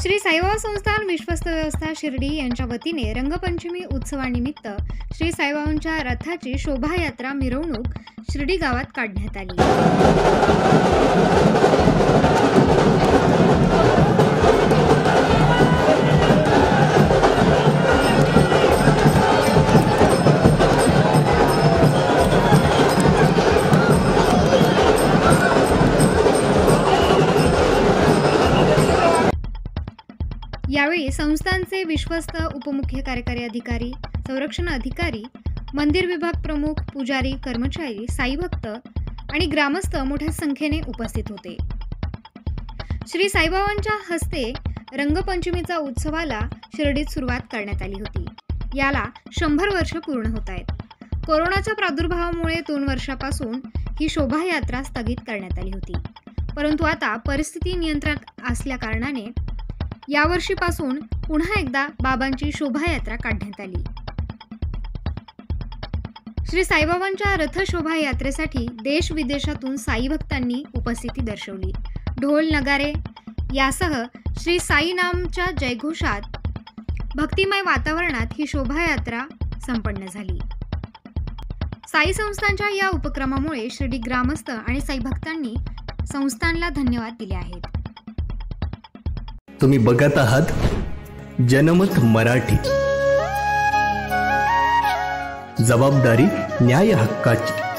श्री साईबाबा संस्थान विश्वस्त व्यवस्था शिर्डी यांच्या वतीने रंगपंचमी उत्सवानिमित्त श्री साईबाबांच्या रथाची शोभायात्रा मिरवणूक शिर्डी गावात काढण्यात आली। यावेळी संस्थानचे विश्वस्त उपमुख्य कार्यकारी अधिकारी, संरक्षण अधिकारी, मंदिर विभाग प्रमुख, पुजारी, कर्मचारी, साई भक्त आणि ग्रामस्थ मोठ्या संख्येने उपस्थित होते। श्री साईबाबांच्या हस्ते रंगपंचमीचा उत्सवाला शिर्डीत सुरुवात करण्यात आली होती। याला 100 वर्ष पूर्ण होत आहेत। कोरोनाच्या प्रादुर्भावामुळे 2 वर्षापासून ही शोभायात्रा स्थगित करण्यात आली होती, परंतु आता परिस्थिती नियंत्रणात असल्या कारणाने यावर्षीपासून पुन्हा एकदा बाबांची शोभायात्रा काढण्यात आली। श्री साईबाबांच्या रथ शोभायात्रेसाठी देश विदेशातून साई भक्तांनी उपस्थिती दर्शवली। ढोल नगारे यासह श्री साई नामच्या जयघोषात भक्तिमय वातावरणात ही शोभायात्रा संपन्न झाली। साई संस्थानच्या या उपक्रमामुळे शिर्डी ग्रामस्थ आणि साई भक्तांनी संस्थानला धन्यवाद दिले आहेत। तुम्ही बघत आहात जनमत मराठी, जबाबदारी न्याय हक्काची।